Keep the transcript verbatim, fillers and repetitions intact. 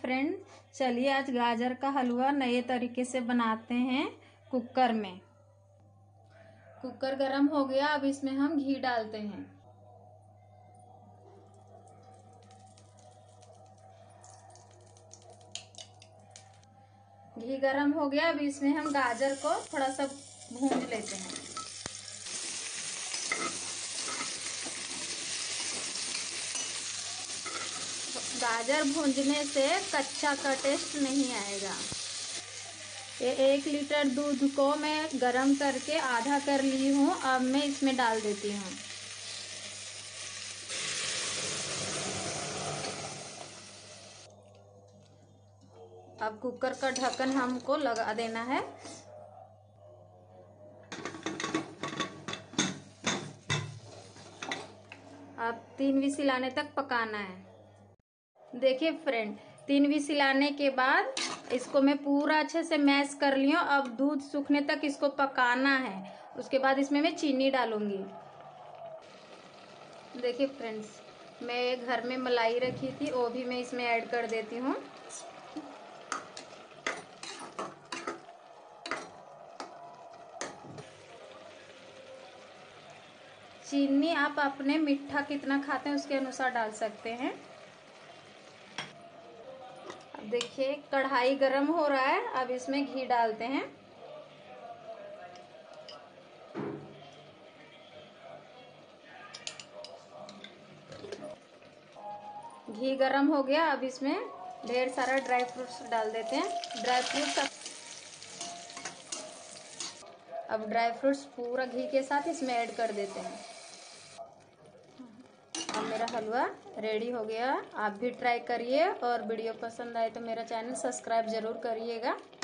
Friend, चलिए आज गाजर का हलवा नए तरीके से बनाते हैं कुकर में। कुकर गरम हो गया, अब इसमें हम घी डालते हैं। घी गरम हो गया, अब इसमें हम गाजर को थोड़ा सा भून लेते हैं। गाजर भूंजने से कच्चा का टेस्ट नहीं आएगा। ये एक लीटर दूध को मैं गरम करके आधा कर ली हूँ। अब मैं इसमें डाल देती हूँ। अब कुकर का ढक्कन हमको लगा देना है। अब तीन विसिल आने तक पकाना है। देखिए फ्रेंड, तीन विसिल आने के बाद इसको मैं पूरा अच्छे से मैश कर ली हूँ। अब दूध सूखने तक इसको पकाना है। उसके बाद इसमें मैं चीनी डालूंगी। देखिए फ्रेंड्स, मैं घर में मलाई रखी थी, वो भी मैं इसमें ऐड कर देती हूँ। चीनी आप अपने मीठा कितना खाते हैं उसके अनुसार डाल सकते हैं। अब देखिए कढ़ाई गरम हो रहा है, अब इसमें घी डालते हैं। घी गरम हो गया, अब इसमें ढेर सारा ड्राई फ्रूट्स डाल देते हैं। ड्राई फ्रूट्स अब ड्राई फ्रूट्स पूरा घी के साथ इसमें ऐड कर देते हैं। अब मेरा हलवा रेडी हो गया। आप भी ट्राई करिए और वीडियो पसंद आए तो मेरा चैनल सब्सक्राइब जरूर करिएगा।